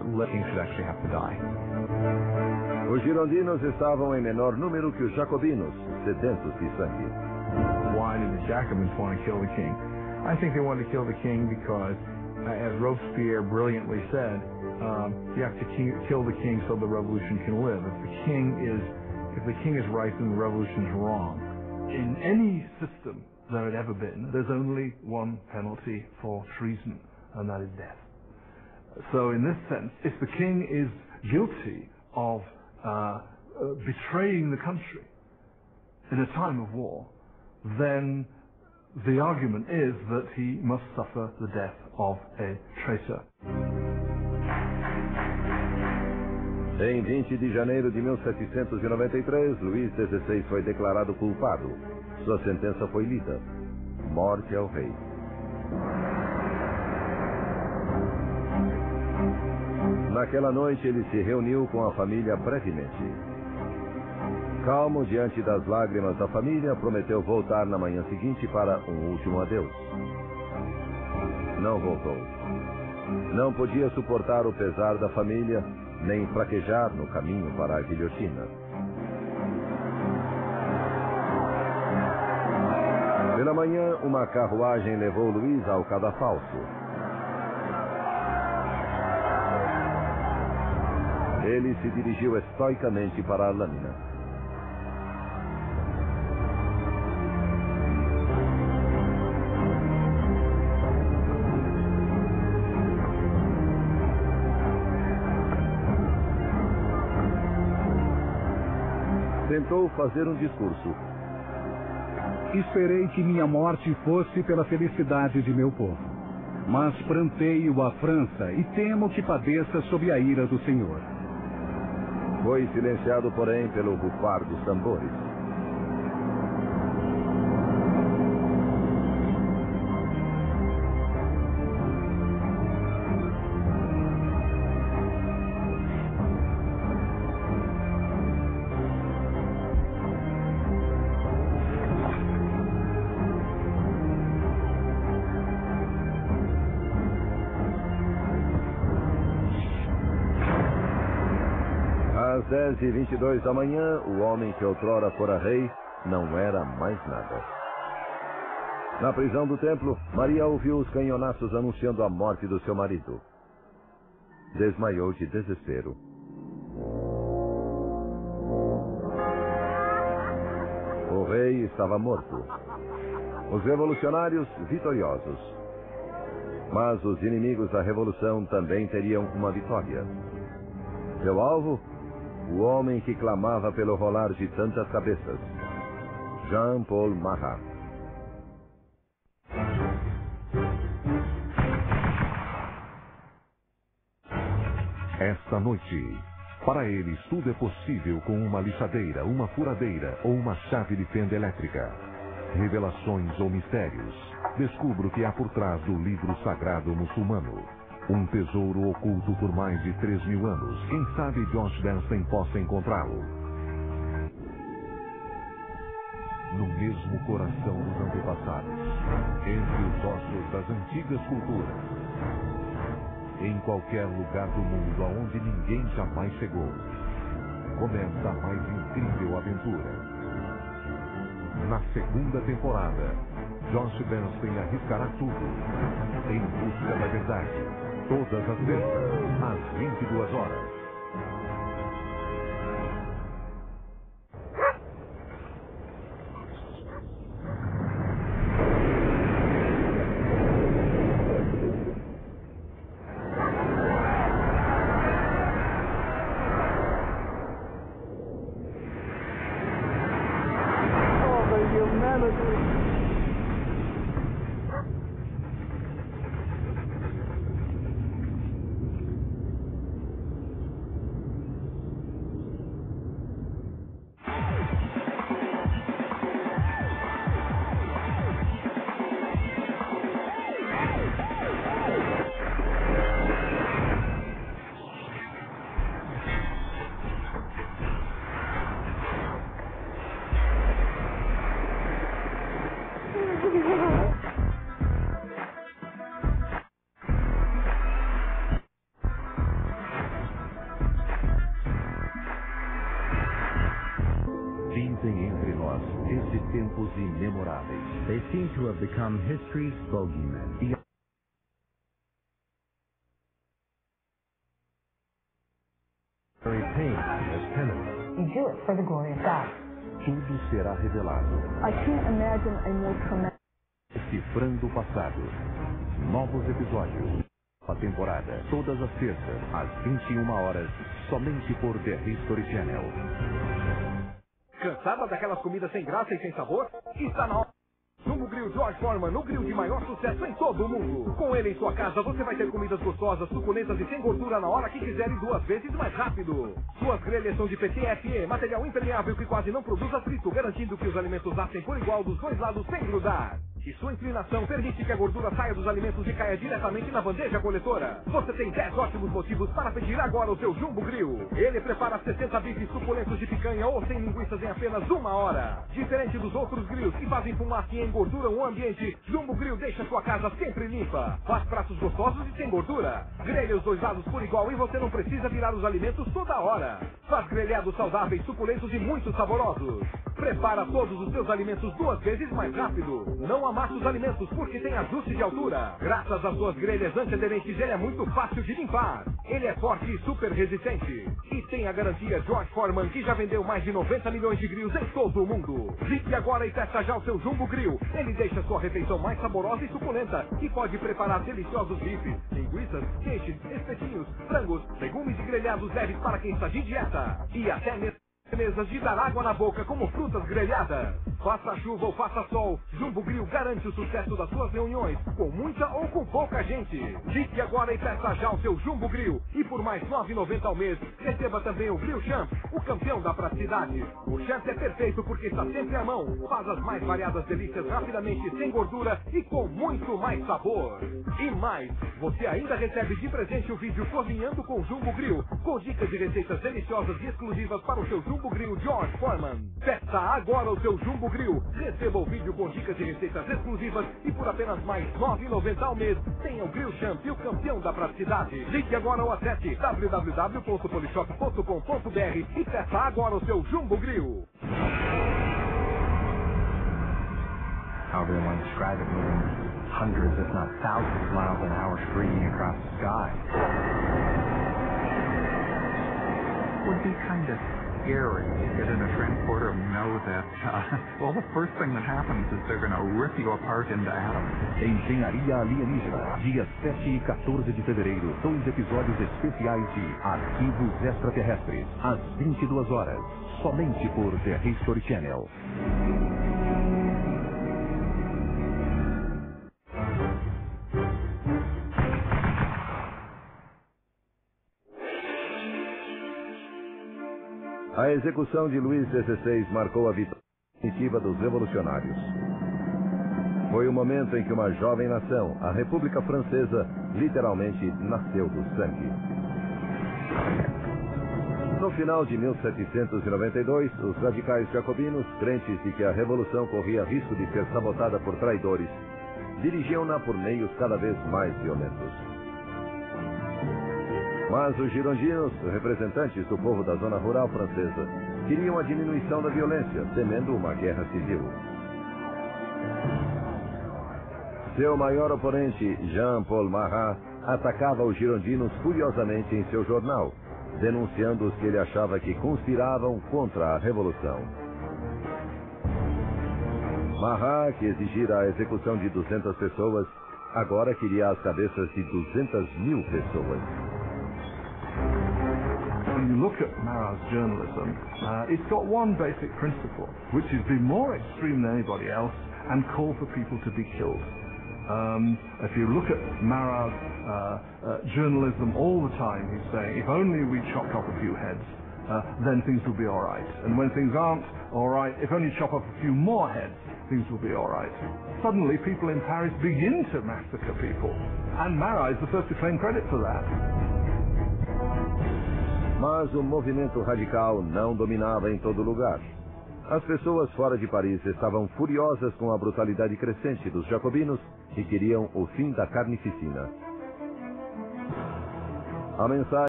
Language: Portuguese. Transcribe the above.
the king should actually have to die. Os girondinos estavam em menor número que os jacobinos, sedentos de sangue. Why did the Jacobins want to kill the king? I think they wanted to kill the king because, as Robespierre brilliantly said, you have to kill the king so the revolution can live. If the king is right, then the revolution is wrong. In any system there had ever been, there's only one penalty for treason, and that is death. So in this sense, if the king is guilty of betraying the country in a time of war, then the argument is that he must suffer the death of a traitor. Em 20 de janeiro de 1793, Luís XVI foi declarado culpado. Sua sentença foi lida: morte ao rei. Naquela noite ele se reuniu com a família brevemente. Calmo diante das lágrimas da família, prometeu voltar na manhã seguinte para um último adeus. Não voltou. Não podia suportar o pesar da família, nem fraquejar no caminho para a guilhotina. Pela manhã, uma carruagem levou Luís ao cadafalso. Ele se dirigiu estoicamente para a lâmina. Tentou fazer um discurso. Esperei que minha morte fosse pela felicidade de meu povo. Mas pranteio a França e temo que padeça sob a ira do Senhor. Foi silenciado, porém, pelo rufar dos tambores. Às 10h22 da manhã, o homem que outrora fora rei não era mais nada. Na prisão do templo, Maria ouviu os canhonaços anunciando a morte do seu marido. Desmaiou de desespero. O rei estava morto. Os revolucionários vitoriosos. Mas os inimigos da revolução também teriam uma vitória. Seu alvo? O homem que clamava pelo rolar de tantas cabeças. Jean-Paul Marat. Esta noite, para eles tudo é possível com uma lixadeira, uma furadeira ou uma chave de fenda elétrica. Revelações ou mistérios. Descubra o que há por trás do livro sagrado muçulmano. Um tesouro oculto por mais de 3.000 anos. Quem sabe Josh Bernstein possa encontrá-lo. No mesmo coração dos antepassados. Entre os ossos das antigas culturas. Em qualquer lugar do mundo aonde ninguém jamais chegou. Começa a mais incrível aventura. Na segunda temporada, Josh Bernstein arriscará tudo. Em busca da verdade. Todas as terças, às 22 horas. voz desde tempos imemoráveis. They seem to have become history's bogeymen. Pain as penance. You do it for the glory of God. Tudo será revelado. I can't imagine a more tremendous. Decifrando o passado. Novos episódios. A temporada, todas as terças, às 21 horas, somente por The History Channel. Cansada daquelas comidas sem graça e sem sabor? Está na hora. Jumbo Grill George Foreman, o grill de maior sucesso em todo o mundo. Com ele em sua casa, você vai ter comidas gostosas, suculentas e sem gordura na hora que quiser e 2 vezes mais rápido. Suas grelhas são de PTFE, material impermeável que quase não produz atrito, garantindo que os alimentos assem por igual dos 2 lados sem grudar. E sua inclinação permite que a gordura saia dos alimentos e caia diretamente na bandeja coletora. Você tem 10 ótimos motivos para pedir agora o seu Jumbo Grill. Ele prepara 60 bifes suculentos de picanha ou sem linguiças em apenas 1 hora. Diferente dos outros grills que fazem fumaça e engorduram o ambiente, Jumbo Grill deixa sua casa sempre limpa. Faz pratos gostosos e sem gordura. Grelha os 2 lados por igual e você não precisa virar os alimentos toda hora. Faz grelhados saudáveis, suculentos e muito saborosos. Prepara todos os seus alimentos 2 vezes mais rápido. Não amassa os alimentos porque tem ajuste de altura. Graças às suas grelhas antiaderentes, ele é muito fácil de limpar. Ele é forte e super resistente. E tem a garantia George Foreman, que já vendeu mais de 90 milhões de grills em todo o mundo. Ligue agora e testa já o seu Jumbo Grill. Ele deixa sua refeição mais saborosa e suculenta. E pode preparar deliciosos bifes, linguiças, queijos, espetinhos, frangos, legumes e grelhados leves para quem está de dieta. E até mesmo mesas de dar água na boca como frutas grelhadas. Faça chuva ou faça sol, Jumbo Grill garante o sucesso das suas reuniões, com muita ou com pouca gente. Ligue agora e peça já o seu Jumbo Grill. E por mais R$ 9,90 ao mês, receba também o Grill Champ, o campeão da praticidade. O Champ é perfeito porque está sempre à mão. Faz as mais variadas delícias rapidamente, sem gordura e com muito mais sabor. E mais, você ainda recebe de presente o vídeo Cozinhando com Jumbo Grill, com dicas de receitas deliciosas e exclusivas para o seu Jumbo Grill George Foreman. Peça agora o seu Jumbo Grill. Receba o vídeo com dicas de receitas exclusivas e por apenas mais R$ 9,90 ao mês tenha o Grill Champ e o campeão da praticidade. Ligue agora ou acesse www.polishop.com.br e peça agora o seu Jumbo Grill. However they want to describe it, moving hundreds, if not thousands of miles an hour screaming across the sky. Would be kind of scary to get in a transporter and know that, well, the first thing that happens is they're going to rip you apart into atoms. Engenharia Alienígena, dias 7 e 14 de fevereiro, 2 episódios especiais de Arquivos Extraterrestres, às 22 horas, somente por The History Channel. A execução de Luís XVI marcou a vitória definitiva dos revolucionários. Foi o momento em que uma jovem nação, a República Francesa, literalmente nasceu do sangue. No final de 1792, os radicais jacobinos, crentes de que a revolução corria risco de ser sabotada por traidores, dirigiam-na por meios cada vez mais violentos. Mas os girondinos, representantes do povo da zona rural francesa, queriam a diminuição da violência, temendo uma guerra civil. Seu maior oponente, Jean-Paul Marat, atacava os girondinos furiosamente em seu jornal, denunciando-os que ele achava que conspiravam contra a revolução. Marat, que exigira a execução de 200 pessoas, agora queria as cabeças de 200.000 pessoas. When you look at Marat's journalism, it's got one basic principle, which is be more extreme than anybody else and call for people to be killed. If you look at Marat's journalism all the time, he's saying, if only we chopped off a few heads, then things will be all right. And when things aren't all right, if only chop off a few more heads, things will be all right. Suddenly, people in Paris begin to massacre people, and Marat is the first to claim credit for that. Mas o movimento radical não dominava em todo lugar. As pessoas fora de Paris estavam furiosas com a brutalidade crescente dos jacobinos e queriam o fim da carnificina. A mensagem